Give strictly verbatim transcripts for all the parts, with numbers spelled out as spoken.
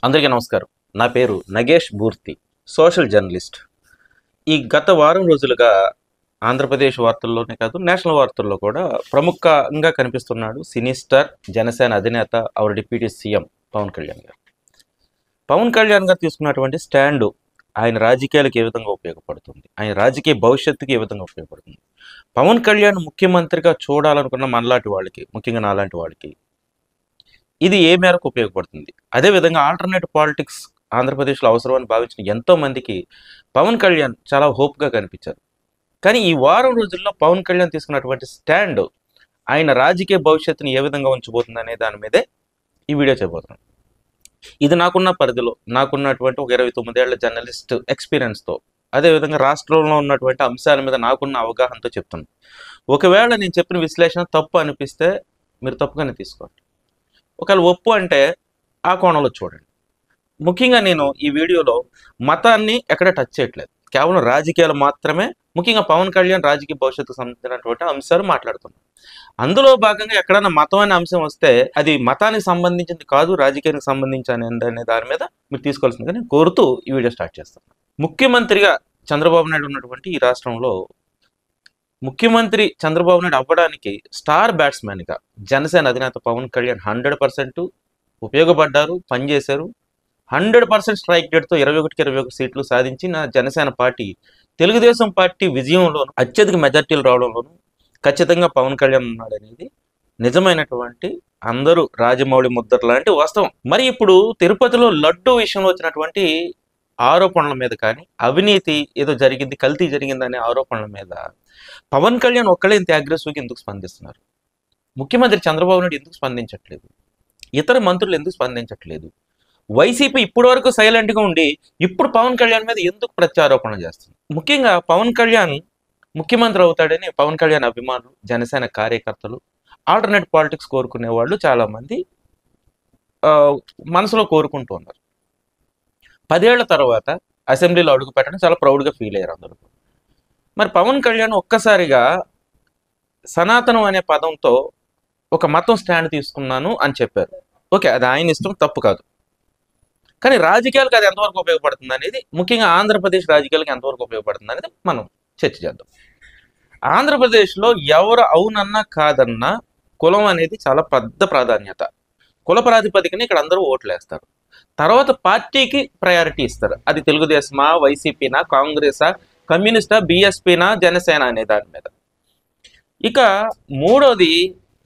అందరికీ నమస్కారం. నా పేరు నగేష్ మూర్తి, సోషల్ జర్నలిస్ట్. ఈ గత వారం రోజులుగా ఆంధ్రప్రదేశ్ వార్తల్లోనే కాదు, నేషనల్ వార్తల్లో కూడా ప్రముఖంగా కనిపిస్తున్నాడు సినీ స్టార్, జనసేన అధినేత, our deputy CM Pawan Kalyan garu. Pawan Kalyan గారు తీసుకున్నటువంటి స్టాండు ఆయన రాజకీయాలకు ఏ విధంగా ఉపయోగపడుతుంది, ఆయన రాజకీయ భవిష్యత్తుకి ఏ విధంగా ఉపయోగపడుతుంది, పవన్ కళ్యాణ్ ముఖ్యమంత్రిగా చూడాలనుకున్న మనలాంటి వాళ్ళకి, ముఖ్యంగా నాలాంటి వాళ్ళకి ఇది ఏ మేరకు ఉపయోగపడుతుంది, అదేవిధంగా ఆల్టర్నేట్ పాలిటిక్స్ ఆంధ్రప్రదేశ్లో అవసరం అని భావించిన ఎంతో మందికి పవన్ కళ్యాణ్ చాలా హోప్గా కనిపించారు. కానీ ఈ వారం రోజుల్లో పవన్ కళ్యాణ్ తీసుకున్నటువంటి స్టాండ్ ఆయన రాజకీయ భవిష్యత్తుని ఏ విధంగా ఉంచబోతుంది అనే దాని మీదే ఈ వీడియో చేయబోతున్నాను. ఇది నాకున్న పరిధిలో, నాకున్నటువంటి ఒక ఇరవై తొమ్మిదేళ్ల జర్నలిస్ట్ ఎక్స్పీరియన్స్తో, అదేవిధంగా రాష్ట్రంలో ఉన్నటువంటి అంశాల మీద నాకున్న అవగాహనతో చెప్తున్నాను. ఒకవేళ నేను చెప్పిన విశ్లేషణ తప్పు అనిపిస్తే మీరు తప్పుగానే తీసుకోండి, ఒకవేళ ఒప్పు అంటే ఆ కోణంలో చూడండి. ముఖ్యంగా నేను ఈ వీడియోలో మతాన్ని ఎక్కడ టచ్ చేయట్లేదు, కేవలం రాజకీయాలు మాత్రమే, ముఖ్యంగా పవన్ కళ్యాణ్ రాజకీయ భవిష్యత్తుకు సంబంధించినటువంటి అంశాలు మాట్లాడుతున్నాను. అందులో భాగంగా ఎక్కడైనా మతం అనే అంశం వస్తే అది మతానికి సంబంధించింది కాదు, రాజకీయానికి సంబంధించిన అనే దాని మీద మీరు తీసుకోవాల్సిందిగా నేను కోరుతూ ఈ వీడియో స్టార్ట్ చేస్తాను. ముఖ్యమంత్రిగా చంద్రబాబు నాయుడు ఉన్నటువంటి ఈ రాష్ట్రంలో ముఖ్యమంత్రి చంద్రబాబు నాయుడు అవ్వడానికి స్టార్ బ్యాట్స్మెన్గా జనసేన అధినేత పవన్ కళ్యాణ్ హండ్రెడ్ పర్సెంట్ ఉపయోగపడ్డారు, పనిచేశారు. హండ్రెడ్ పర్సెంట్ స్ట్రైక్ రేట్తో ఇరవై ఒకటికి ఇరవై ఒక సీట్లు సాధించి నా జనసేన పార్టీ తెలుగుదేశం పార్టీ విజయంలోను, అత్యధిక మెజార్టీలు రావడంలోనూ ఖచ్చితంగా పవన్ కళ్యాణ్ ఉన్నాడు అనేది నిజమైనటువంటి అందరూ రాజమౌళి ముద్ర లాంటి వాస్తవం. మరి ఇప్పుడు తిరుపతిలో లడ్డు విషయంలో వచ్చినటువంటి ఆరోపణల మీద కానీ, అవినీతి ఏదో జరిగింది, కల్తీ జరిగింది అనే ఆరోపణల మీద పవన్ కళ్యాణ్ ఒక్కడే ఇంత అగ్రెసివ్గా ఎందుకు స్పందిస్తున్నారు? ముఖ్యమంత్రి చంద్రబాబు నాయుడు ఎందుకు స్పందించట్లేదు? ఇతర మంత్రులు ఎందుకు స్పందించట్లేదు? వైసీపీ ఇప్పటి వరకు సైలెంట్గా ఉండి ఇప్పుడు పవన్ కళ్యాణ్ మీద ఎందుకు ప్రత్యారోపణలు చేస్తుంది? ముఖ్యంగా పవన్ కళ్యాణ్ ముఖ్యమంత్రి అవుతాడని పవన్ కళ్యాణ్ అభిమానులు, జనసేన కార్యకర్తలు, ఆల్టర్నేట్ పాలిటిక్స్ కోరుకునే వాళ్ళు చాలామంది మనసులో కోరుకుంటూ ఉన్నారు. పదేళ్ల తర్వాత అసెంబ్లీలో అడుగు పెట్టడం చాలా ప్రౌడ్గా ఫీల్ అయ్యారు అందరూ. మరి పవన్ కళ్యాణ్ ఒక్కసారిగా సనాతనం అనే పదంతో ఒక మతం స్టాండ్ తీసుకున్నాను అని చెప్పారు. ఓకే, అది ఆయన ఇష్టం, తప్పు కాదు. కానీ రాజకీయాలకు అది ఎంతవరకు ఉపయోగపడుతుంది అనేది, ముఖ్యంగా ఆంధ్రప్రదేశ్ రాజకీయాలకు ఎంతవరకు ఉపయోగపడుతుంది అనేది మనం చర్చ చేద్దాం. ఆంధ్రప్రదేశ్లో ఎవరు అవునన్నా కాదన్నా కులం అనేది చాలా పెద్ద ప్రాధాన్యత. కుల ప్రాతిపదికన ఇక్కడ అందరూ ఓట్లు వేస్తారు. తర్వాత పార్టీకి ప్రయారిటీ ఇస్తారు. అది తెలుగుదేశమా, వైసీపీనా, కాంగ్రెసా, కమ్యూనిస్టా, బిఎస్పీనా, జనసేన అనే దాని మీద. ఇక మూడోది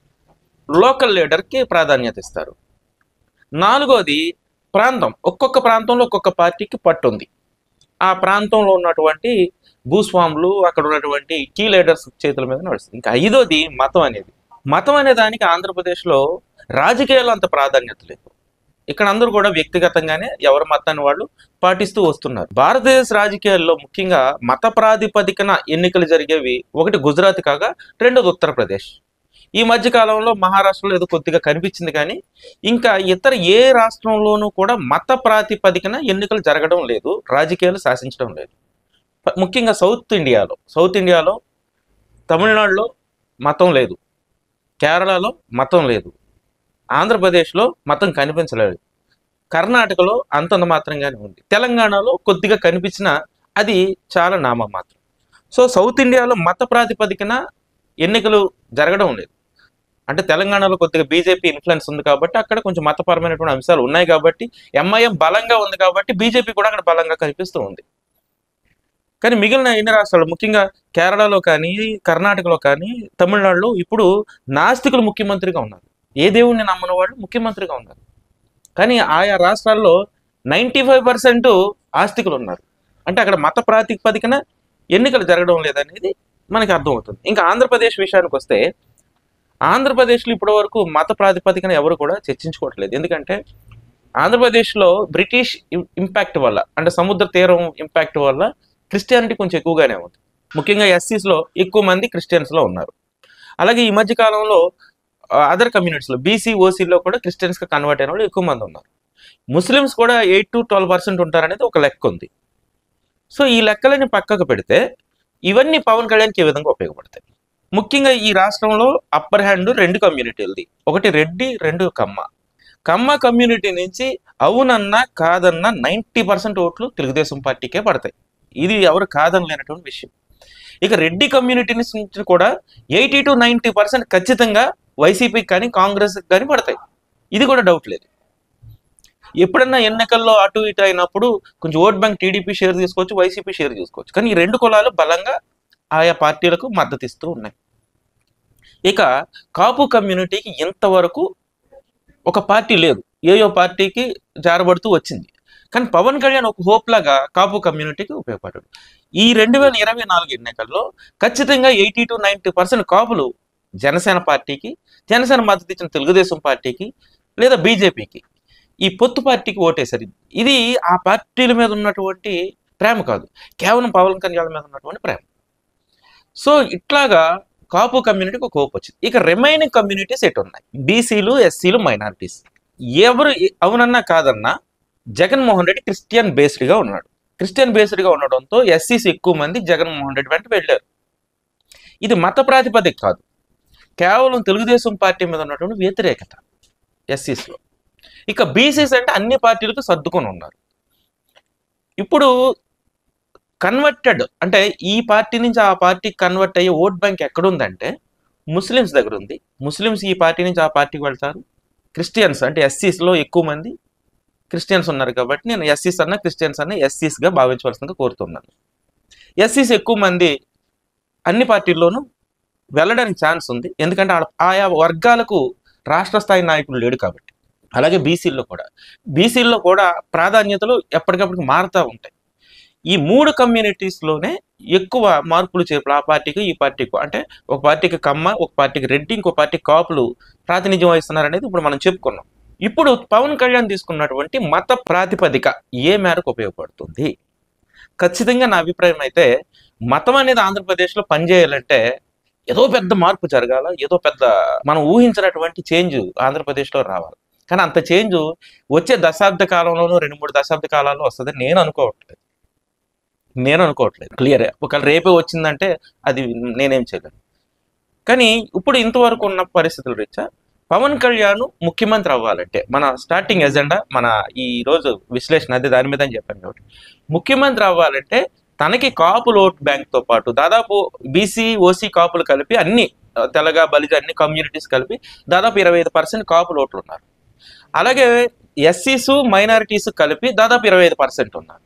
లోకల్ లీడర్కి ప్రాధాన్యత ఇస్తారు. నాలుగోది ప్రాంతం. ఒక్కొక్క ప్రాంతంలో ఒక్కొక్క పార్టీకి పట్టుంది. ఆ ప్రాంతంలో ఉన్నటువంటి భూస్వాములు, అక్కడ ఉన్నటువంటి కీ లీడర్స్ చేతుల మీద నడుస్తుంది. ఇంకా ఐదోది మతం అనేది. మతం అనే దానికి ఆంధ్రప్రదేశ్లో రాజకీయాల్లో అంత ప్రాధాన్యత లేదు. ఇక్కడ అందరూ కూడా వ్యక్తిగతంగానే ఎవరి మతాన్ని వాళ్ళు పాటిస్తూ వస్తున్నారు. భారతదేశ రాజకీయాల్లో ముఖ్యంగా మత ప్రాతిపదికన ఎన్నికలు జరిగేవి ఒకటి గుజరాత్ కాగా, రెండోది ఉత్తరప్రదేశ్. ఈ మధ్య కాలంలో మహారాష్ట్రలో ఏదో కొద్దిగా కనిపించింది, కానీ ఇంకా ఇతర ఏ రాష్ట్రంలోనూ కూడా మత ప్రాతిపదికన ఎన్నికలు జరగడం లేదు, రాజకీయాలు శాసించడం లేదు. ముఖ్యంగా సౌత్ ఇండియాలో సౌత్ ఇండియాలో తమిళనాడులో మతం లేదు, కేరళలో మతం లేదు, ఆంధ్రప్రదేశ్లో మతం కనిపించలేదు, కర్ణాటకలో అంతంత మాత్రంగానే ఉంది, తెలంగాణలో కొద్దిగా కనిపించినా అది చాలా నామమాత్రం. సో సౌత్ ఇండియాలో మత ప్రాతిపదికన ఎన్నికలు జరగడం లేదు. అంటే తెలంగాణలో కొద్దిగా బీజేపీ ఇన్ఫ్లుయెన్స్ ఉంది కాబట్టి అక్కడ కొంచెం మతపరమైనటువంటి అంశాలు ఉన్నాయి కాబట్టి, ఎంఐఎం బలంగా ఉంది కాబట్టి బీజేపీ కూడా అక్కడ బలంగా కనిపిస్తూ ఉంది. కానీ మిగిలిన ఎన్ని రాష్ట్రాలు, ముఖ్యంగా కేరళలో కానీ, కర్ణాటకలో కానీ, తమిళనాడులో ఇప్పుడు నాస్తికులు ముఖ్యమంత్రిగా ఉన్నారు. ఏ దేవుడిని నమ్మని వాళ్ళు ముఖ్యమంత్రిగా ఉన్నారు. కానీ ఆయా రాష్ట్రాల్లో నైంటీ ఫైవ్ పర్సెంట్ ఆస్తికులు ఉన్నారు. అంటే అక్కడ మత ప్రాతిపదికన ఎన్నికలు జరగడం లేదనేది మనకి అర్థమవుతుంది. ఇంకా ఆంధ్రప్రదేశ్ విషయానికి వస్తే, ఆంధ్రప్రదేశ్లో ఇప్పటి వరకు మత ప్రాతిపదికన ఎవరు కూడా చర్చించుకోవట్లేదు. ఎందుకంటే ఆంధ్రప్రదేశ్లో బ్రిటిష్ ఇంపాక్ట్ వల్ల, అంటే సముద్ర తీరం ఇంపాక్ట్ వల్ల క్రిస్టియానిటీ కొంచెం ఎక్కువగానే ఉంది. ముఖ్యంగా ఎస్సీస్లో ఎక్కువ మంది క్రిస్టియన్స్లో ఉన్నారు. అలాగే ఈ మధ్య కాలంలో అదర్ కమ్యూనిటీస్లో బీసీ, ఓసీలో కూడా క్రిస్టియన్స్గా కన్వర్ట్ అయిన వాళ్ళు ఎక్కువ మంది ఉన్నారు. ముస్లిమ్స్ కూడా ఎయిట్ టు ట్వెల్వ్ పర్సెంట్ ఉంటారనేది ఒక లెక్క ఉంది. సో ఈ లెక్కలని పక్కకు పెడితే ఇవన్నీ పవన్ కళ్యాణ్కి ఏ విధంగా ఉపయోగపడతాయి? ముఖ్యంగా ఈ రాష్ట్రంలో అప్పర్ హ్యాండ్ రెండు కమ్యూనిటీలది, ఒకటి రెడ్డి, రెండు కమ్మ. కమ్మ కమ్యూనిటీ నుంచి అవునన్నా కాదన్నా నైంటీ పర్సెంట్ ఓట్లు తెలుగుదేశం పార్టీకే పడతాయి. ఇది ఎవరు కాదనలేనటువంటి విషయం. ఇక రెడ్డి కమ్యూనిటీ నుంచి కూడా ఎయిటీ టు నైంటీ పర్సెంట్ ఖచ్చితంగా వైసీపీకి కానీ కాంగ్రెస్కి కానీ పడతాయి. ఇది కూడా డౌట్ లేదు. ఎప్పుడన్నా ఎన్నికల్లో అటు ఇటు అయినప్పుడు కొంచెం ఓట్ బ్యాంక్ టీడీపీ షేర్ తీసుకోవచ్చు, వైసీపీ షేర్ తీసుకోవచ్చు. కానీ ఈ రెండు కులాలు బలంగా ఆయా పార్టీలకు మద్దతు ఇస్తూ ఉన్నాయి. ఇక కాపు కమ్యూనిటీకి ఇంతవరకు ఒక పార్టీ లేదు, ఏయో పార్టీకి జారబడుతూ వచ్చింది. కానీ పవన్ కళ్యాణ్ ఒక హోప్ లాగా కాపు కమ్యూనిటీకి ఉపయోగపడ్డాడు. ఈ రెండు వేల ఇరవై నాలుగు ఎన్నికల్లో ఖచ్చితంగా ఎయిటీ టు నైంటీ పర్సెంట్ కాపులు జనసేన పార్టీకి, జనసేన మద్దతు ఇచ్చిన తెలుగుదేశం పార్టీకి లేదా బీజేపీకి, ఈ పొత్తు పార్టీకి ఓటేశారు. ఇది ఆ పార్టీల మీద ఉన్నటువంటి ప్రేమ కాదు, కేవలం పవన్ కళ్యాణ్ మీద ఉన్నటువంటి ప్రేమ. సో ఇట్లాగా కాపు కమ్యూనిటీకి ఒక హోప్ వచ్చింది. ఇక రిమైనింగ్ కమ్యూనిటీస్ ఎటు ఉన్నాయి? బీసీలు, ఎస్సీలు, మైనారిటీస్. ఎవరు అవునన్నా కాదన్నా జగన్మోహన్ రెడ్డి క్రిస్టియన్ బేస్డ్గా ఉన్నాడు. క్రిస్టియన్ బేస్డ్గా ఉండడంతో ఎస్సీస్ ఎక్కువ మంది జగన్మోహన్ రెడ్డి వెంట వెళ్ళారు. ఇది మత ప్రాతిపదిక కాదు, కేవలం తెలుగుదేశం పార్టీ మీద ఉన్నటువంటి వ్యతిరేకత ఎస్సీస్లో. ఇక బీసీస్ అంటే అన్ని పార్టీలకు సర్దుకొని ఉన్నారు. ఇప్పుడు కన్వర్టెడ్ అంటే ఈ పార్టీ నుంచి ఆ పార్టీకి కన్వర్ట్ అయ్యే ఓట్ బ్యాంక్ ఎక్కడుందంటే ముస్లిమ్స్ దగ్గర ఉంది. ముస్లిమ్స్ ఈ పార్టీ నుంచి ఆ పార్టీకి వెళ్తారు. క్రిస్టియన్స్ అంటే ఎస్సీస్లో ఎక్కువ మంది క్రిస్టియన్స్ ఉన్నారు కాబట్టి నేను ఎస్సీస్ అన్న క్రిస్టియన్స్ అన్న ఎస్సీస్గా భావించవలసిందిగా కోరుతున్నాను. ఎస్సీస్ ఎక్కువ మంది అన్ని పార్టీల్లోనూ వెళ్ళడానికి ఛాన్స్ ఉంది, ఎందుకంటే ఆయా వర్గాలకు రాష్ట్ర స్థాయి నాయకులు లేడు కాబట్టి. అలాగే బీసీల్లో కూడా బీసీల్లో కూడా ప్రాధాన్యతలు ఎప్పటికప్పటికి మారుతూ ఉంటాయి. ఈ మూడు కమ్యూనిటీస్లోనే ఎక్కువ మార్పులు చేర్పులు ఆ పార్టీకి ఈ పార్టీకి, అంటే ఒక పార్టీకి కమ్మ, ఒక పార్టీకి రెడ్డి, ఇంకో పార్టీకి కాపులు ప్రాతినిధ్యం వహిస్తున్నారు అనేది ఇప్పుడు మనం చెప్పుకున్నాం. ఇప్పుడు పవన్ కళ్యాణ్ తీసుకున్నటువంటి మత ప్రాతిపదిక ఏ మేరకు ఉపయోగపడుతుంది? ఖచ్చితంగా నా అభిప్రాయం అయితే మతం అనేది ఆంధ్రప్రదేశ్లో పనిచేయాలంటే ఏదో పెద్ద మార్పు జరగాల, ఏదో పెద్ద మనం ఊహించినటువంటి చేంజ్ ఆంధ్రప్రదేశ్లో రావాలి. కానీ అంత చేంజ్ వచ్చే దశాబ్ద కాలంలోనూ రెండు మూడు దశాబ్ద కాలాల్లో వస్తుందని నేను అనుకోవట్లేదు నేను అనుకోవట్లేదు క్లియర్. ఒకవేళ రేపే వచ్చిందంటే అది నేనేం చేయలేను. కానీ ఇప్పుడు ఇంతవరకు ఉన్న పరిస్థితుల రీత్యా పవన్ కళ్యాణ్ ముఖ్యమంత్రి అవ్వాలంటే మన స్టార్టింగ్ ఎజెండా, మన ఈ రోజు విశ్లేషణ అదే దాని మీద అని చెప్పాను కాబట్టి, ముఖ్యమంత్రి అవ్వాలంటే తనకి కాపుల ఓట్ బ్యాంక్తో పాటు దాదాపు బీసీ, ఓసీ కాపులు కలిపి అన్ని తెలగ, బలిజ అన్ని కమ్యూనిటీస్ కలిపి దాదాపు ఇరవై ఐదు పర్సెంట్ కాపుల ఓట్లు ఉన్నారు. అలాగే ఎస్సీస్, మైనారిటీస్ కలిపి దాదాపు ఇరవై ఐదు పర్సెంట్ ఉన్నారు.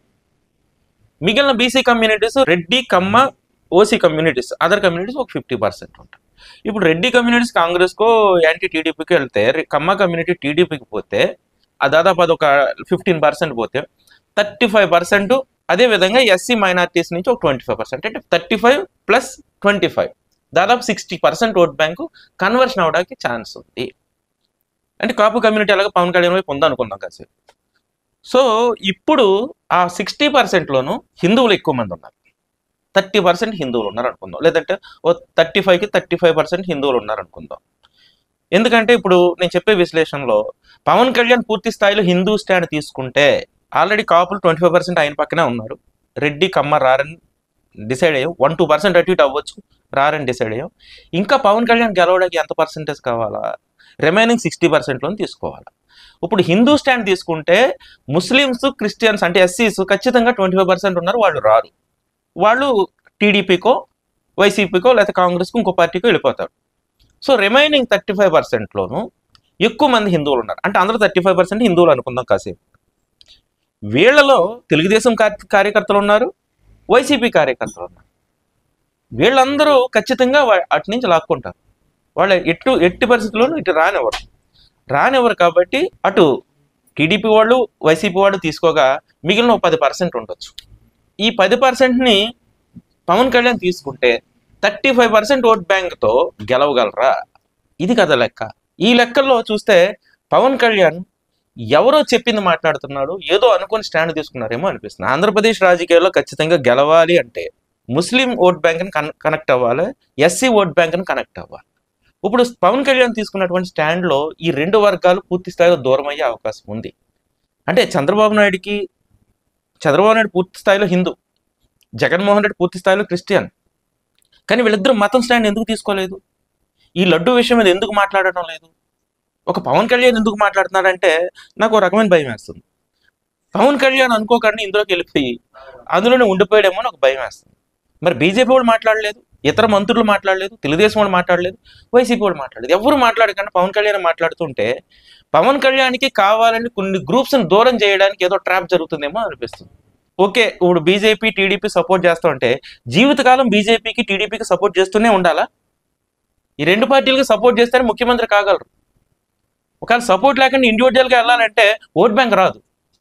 మిగిలిన BC communities Reddy, Kamma, OC communities, other communities ఒక ఫిఫ్టీ పర్సెంట్ ఉంటాయి. ఇప్పుడు రెడ్డి కమ్యూనిటీస్ కాంగ్రెస్కో యాంటీ టీడీపీకి వెళ్తే, కమ్మ కమ్యూనిటీ టీడీపీకి పోతే ఆ దాదాపు అది ఒక ఫిఫ్టీన్ పర్సెంట్ పోతే థర్టీ ఫైవ్ పర్సెంట్ అదేవిధంగా ఎస్సీ మైనారిటీస్ నుంచి ఒక ట్వంటీ ఫైవ్ పర్సెంట్ అంటే thirty five plus twenty five దాదాపు sixty percent vote bank conversion అవడానికి ఛాన్స్ ఉంది. అంటే కాపు కమ్యూనిటీ అలాగే పవన్ కళ్యాణ్ వైపు ఉందనుకున్నాం కాసేపు. సో ఇప్పుడు ఆ సిక్స్టీ పర్సెంట్లోనూ హిందువులు ఎక్కువ మంది ఉన్నారు, థర్టీ పర్సెంట్ హిందువులు ఉన్నారు అనుకుందాం, లేదంటే ఓ థర్టీ ఫైవ్కి థర్టీ ఫైవ్ పర్సెంట్ హిందువులు ఉన్నారు అనుకుందాం. ఎందుకంటే ఇప్పుడు నేను చెప్పే విశ్లేషణలో పవన్ కళ్యాణ్ పూర్తి స్థాయిలో హిందూ స్టాండ్ తీసుకుంటే ఆల్రెడీ కాపులు ట్వంటీ ఫైవ్ పర్సెంట్ ఆయన పక్కనే ఉన్నారు. రెడ్డి, కమ్మ రారని డిసైడ్ అయ్యాం. వన్ టూ పర్సెంట్ అటు ఇటు అవ్వచ్చు, రారని డిసైడ్ అయ్యాం. ఇంకా పవన్ కళ్యాణ్ గెలవడానికి ఎంత పర్సెంటేజ్ కావాలా? రిమైనింగ్ సిక్స్టీ పర్సెంట్లోని తీసుకోవాలి. ఇప్పుడు హిందూ స్టాండ్ తీసుకుంటే ముస్లిమ్స్, క్రిస్టియన్స్ అంటే ఎస్సీస్ ఖచ్చితంగా ట్వంటీ ఫైవ్ పర్సెంట్ ఉన్నారు, వాళ్ళు రారు. వాళ్ళు టీడీపీకో, వైసీపీకో లేకపోతే కాంగ్రెస్కో ఇంకో పార్టీకో వెళ్ళిపోతారు. సో రిమైనింగ్ థర్టీ ఫైవ్ పర్సెంట్లోనూ ఎక్కువ మంది హిందువులు ఉన్నారు. అంటే అందరూ థర్టీ ఫైవ్ పర్సెంట్ హిందువులు అనుకుందాం కాసేపు. వీళ్ళలో తెలుగుదేశం కార్యకర్తలు ఉన్నారు, వైసీపీ కార్యకర్తలు ఉన్నారు. వీళ్ళందరూ ఖచ్చితంగా అటు నుంచి లాక్కుంటారు. వాళ్ళ ఎటు ఎట్టి పరిస్థితుల్లోనూ ఇటు రానివ్వరు రానివ్వరు కాబట్టి అటు టీడీపీ వాళ్ళు, వైసీపీ వాళ్ళు తీసుకోగా మిగిలిన పది పర్సెంట్ ఉండొచ్చు. ఈ పది పర్సెంట్ని పవన్ కళ్యాణ్ తీసుకుంటే థర్టీ ఫైవ్ పర్సెంట్ ఓట్ బ్యాంక్తో గెలవగలరా? ఇది కదా లెక్క. ఈ లెక్కల్లో చూస్తే పవన్ కళ్యాణ్ ఎవరో చెప్పింది మాట్లాడుతున్నాడు, ఏదో అనుకుని స్టాండ్ తీసుకున్నారేమో అనిపిస్తుంది. ఆంధ్రప్రదేశ్ రాజకీయాల్లో ఖచ్చితంగా గెలవాలి అంటే ముస్లిం ఓట్ బ్యాంక్ని కన్ కనెక్ట్ అవ్వాలి, ఎస్సీ ఓట్ బ్యాంక్ని కనెక్ట్ అవ్వాలి. ఇప్పుడు పవన్ కళ్యాణ్ తీసుకున్నటువంటి స్టాండ్లో ఈ రెండు వర్గాలు పూర్తి స్థాయిలో దూరం అయ్యే అవకాశం ఉంది. అంటే చంద్రబాబు నాయుడికి చంద్రబాబు నాయుడు పూర్తి స్థాయిలో హిందూ, జగన్మోహన్ రెడ్డి పూర్తి స్థాయిలో క్రిస్టియన్. కానీ వీళ్ళిద్దరూ మతం స్టాండ్ ఎందుకు తీసుకోలేదు? ఈ లడ్డు విషయం మీద ఎందుకు మాట్లాడటం లేదు? ఒక పవన్ కళ్యాణ్ ఎందుకు మాట్లాడుతున్నాడంటే నాకు ఒక రకమైన భయం వేస్తుంది. పవన్ కళ్యాణ్ అనుకోకుండా ఇందులోకి వెళ్ళిపోయి అందులోనే ఉండిపోయాడేమో అని ఒక భయం వేస్తుంది. మరి బీజేపీ వాళ్ళు మాట్లాడలేదు, ఇతర మంత్రులు మాట్లాడలేదు, తెలుగుదేశం వాళ్ళు మాట్లాడలేదు, వైసీపీ వాళ్ళు మాట్లాడలేదు, ఎవరు మాట్లాడకుండా పవన్ కళ్యాణ్ మాట్లాడుతుంటే పవన్ కళ్యాణ్కి కావాలని కొన్ని గ్రూప్స్ని దూరం చేయడానికి ఏదో ట్రాప్ జరుగుతుందేమో అనిపిస్తుంది. ఓకే, ఇప్పుడు బీజేపీ టీడీపీ సపోర్ట్ చేస్తూ ఉంటే జీవితకాలం బీజేపీకి టీడీపీకి సపోర్ట్ చేస్తూనే ఉండాలా? ఈ రెండు పార్టీలకి సపోర్ట్ చేస్తేనే ముఖ్యమంత్రి కాగలరు. ఒకవేళ సపోర్ట్ లేకుండా ఇండివిజువల్గా వెళ్ళాలంటే ఓట్ బ్యాంక్ రాదు.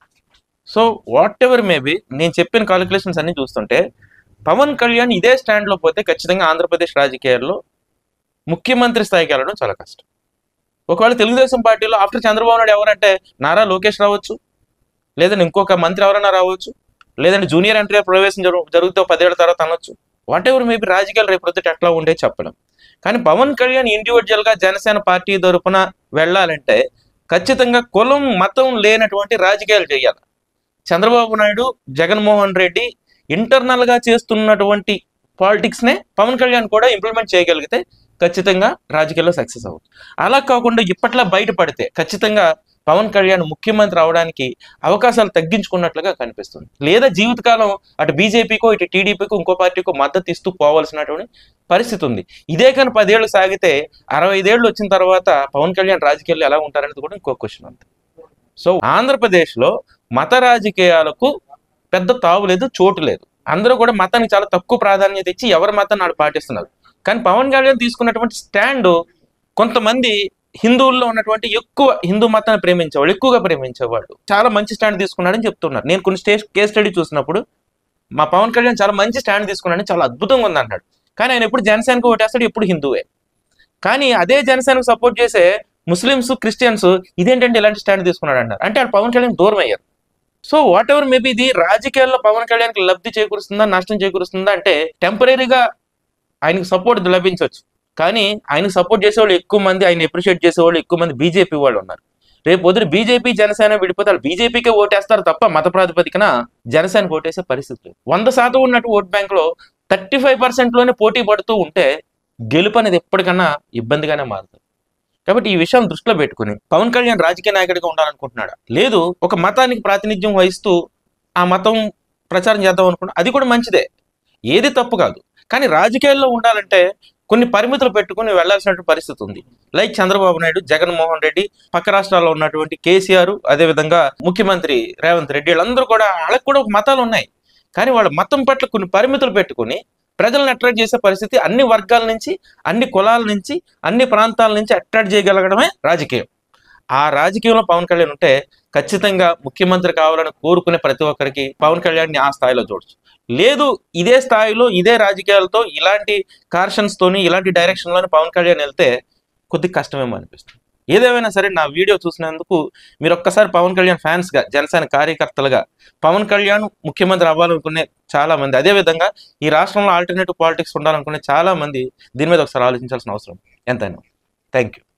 సో వాట్ ఎవర్ మేబీ, నేను చెప్పిన కాలిక్యులేషన్స్ అన్ని చూస్తుంటే పవన్ కళ్యాణ్ ఇదే స్టాండ్లో పోతే ఖచ్చితంగా ఆంధ్రప్రదేశ్ రాజకీయాల్లో ముఖ్యమంత్రి స్థాయికి వెళ్ళడం చాలా కష్టం. ఒకవేళ తెలుగుదేశం పార్టీలో ఆఫ్టర్ చంద్రబాబు నాయుడు ఎవరంటే నారా లోకేష్ రావచ్చు, లేదంటే ఇంకొక మంత్రి ఎవరైనా రావచ్చు, లేదంటే జూనియర్ ఎన్టీఆర్ ప్రవేశం జరుగు జరిగితే పదేళ్ల తర్వాత అనొచ్చు. వాట్ ఎవర్ మేబీ రాజకీయాలు రేపు ప్రొద్దుట ఎట్లా ఉండే చెప్పడం. కానీ పవన్ కళ్యాణ్ ఇండివిజువల్గా జనసేన పార్టీ తరపున వెళ్ళాలంటే ఖచ్చితంగా కులం మతం లేనటువంటి రాజకీయాలు చేయాలి. చంద్రబాబు నాయుడు, జగన్మోహన్ రెడ్డి ఇంటర్నల్గా చేస్తున్నటువంటి పాలిటిక్స్నే పవన్ కళ్యాణ్ కూడా ఇంప్లిమెంట్ చేయగలిగితే ఖచ్చితంగా రాజకీయాల్లో సక్సెస్ అవ్వచ్చు. అలా కాకుండా ఇప్పట్లా బయటపడితే ఖచ్చితంగా పవన్ కళ్యాణ్ ముఖ్యమంత్రి అవడానికి అవకాశాలు తగ్గించుకున్నట్లుగా కనిపిస్తుంది. లేదా జీవితకాలం అటు బీజేపీకో ఇటు టీడీపీకో ఇంకో పార్టీకో మద్దతు ఇస్తూ పోవాల్సినటువంటి పరిస్థితి ఉంది. ఇదే కానీ పదేళ్ళు సాగితే అరవై ఐదేళ్ళు వచ్చిన తర్వాత పవన్ కళ్యాణ్ రాజకీయాల్లో ఎలా ఉంటారనేది కూడా ఇంకో క్వశ్చన్ ఉంది. సో ఆంధ్రప్రదేశ్లో మత రాజకీయాలకు పెద్ద తావు లేదు, చోటు లేదు. అందరూ కూడా మతానికి చాలా తక్కువ ప్రాధాన్యత ఇచ్చి ఎవరి మతాన్ని వాళ్ళు పాటిస్తున్నారు. కానీ పవన్ కళ్యాణ్ తీసుకున్నటువంటి స్టాండ్ కొంతమంది హిందువుల్లో ఉన్నటువంటి ఎక్కువ హిందూ మతాన్ని ప్రేమించేవాళ్ళు, ఎక్కువగా ప్రేమించేవాళ్ళు చాలా మంచి స్టాండ్ తీసుకున్నాడని చెప్తున్నారు. నేను కొన్ని స్టే కేస్ స్టడీ చూసినప్పుడు మా పవన్ కళ్యాణ్ చాలా మంచి స్టాండ్ తీసుకున్నాడని, చాలా అద్భుతంగా ఉంది అన్నాడు. కానీ ఆయన ఎప్పుడు జనసేనకు ఓటేస్తాడు, ఎప్పుడు హిందువే. కానీ అదే జనసేనకు సపోర్ట్ చేసే ముస్లిమ్స్, క్రిస్టియన్స్ ఇదేంటంటే ఇలాంటి స్టాండ్ తీసుకున్నాడు అన్నారు. అంటే వాళ్ళు పవన్ కళ్యాణ్ దూరం అయ్యారు. సో వాట్ ఎవర్ మేబీ ఇది రాజకీయాల్లో పవన్ కళ్యాణ్కి లబ్ధి చేకూరుస్తుందా, నష్టం చేకూరుస్తుందా అంటే టెంపరీగా ఆయనకు సపోర్ట్ లభించవచ్చు. కానీ ఆయనకు సపోర్ట్ చేసేవాళ్ళు ఎక్కువ మంది, ఆయన అప్రిషియేట్ చేసేవాళ్ళు ఎక్కువ మంది బీజేపీ వాళ్ళు ఉన్నారు. రేపు పొద్దున బీజేపీ జనసేన విడిపోతే వాళ్ళు బీజేపీకే ఓటేస్తారు తప్ప మత ప్రాతిపదికన జనసేనకు ఓటేసే పరిస్థితి లేదు. వంద శాతం ఉన్నట్టు ఓట్ బ్యాంక్ లో థర్టీ ఫైవ్ పర్సెంట్ లోనే పోటీ పడుతూ ఉంటే గెలుపు అనేది ఎప్పటికన్నా ఇబ్బందిగానే మారుతుంది. కాబట్టి ఈ విషయం దృష్టిలో పెట్టుకుని పవన్ కళ్యాణ్ రాజకీయ నాయకుడిగా ఉండాలనుకుంటున్నాడా, లేదు ఒక మతానికి ప్రాతినిధ్యం వహిస్తూ ఆ మతం ప్రచారం చేద్దాం అనుకున్నా, అది కూడా మంచిదే, ఏది తప్పు కాదు. కానీ రాజకీయాల్లో ఉండాలంటే కొన్ని పరిమితులు పెట్టుకుని వెళ్లాల్సిన పరిస్థితి ఉంది. లైక్ చంద్రబాబు నాయుడు, జగన్మోహన్ రెడ్డి, పక్క రాష్ట్రాల్లో ఉన్నటువంటి కేసీఆర్, అదేవిధంగా ముఖ్యమంత్రి రేవంత్ రెడ్డి, వీళ్ళందరూ కూడా వాళ్ళకి కూడా మతాలు ఉన్నాయి. కానీ వాళ్ళ మతం పట్ల కొన్ని పరిమితులు పెట్టుకుని ప్రజలను అట్రాక్ట్ చేసే పరిస్థితి అన్ని వర్గాల నుంచి, అన్ని కులాల నుంచి, అన్ని ప్రాంతాల నుంచి అట్రాక్ట్ చేయగలగడమే రాజకీయం. ఆ రాజకీయంలో పవన్ కళ్యాణ్ ఉంటే ఖచ్చితంగా ముఖ్యమంత్రి కావాలని కోరుకునే ప్రతి ఒక్కరికి పవన్ కళ్యాణ్ని ఆ స్థాయిలో చూడొచ్చు. లేదు ఇదే స్థాయిలో ఇదే రాజకీయాలతో ఇలాంటి కార్షన్స్తోని ఇలాంటి డైరెక్షన్లోని పవన్ కళ్యాణ్ వెళ్తే కొద్దిగా కష్టమేమో అనిపిస్తుంది. ఏదేమైనా సరే నా వీడియో చూసినందుకు మీరు ఒక్కసారి పవన్ కళ్యాణ్ ఫ్యాన్స్గా, జనసేన కార్యకర్తలుగా పవన్ కళ్యాణ్ ముఖ్యమంత్రి అవ్వాలనుకునే చాలా మంది, అదేవిధంగా ఈ రాష్ట్రంలో ఆల్టర్నేటివ్ పాలిటిక్స్ ఉండాలనుకునే చాలా మంది దీని మీద ఒకసారి ఆలోచించాల్సిన అవసరం ఎంతైనా. Thank you.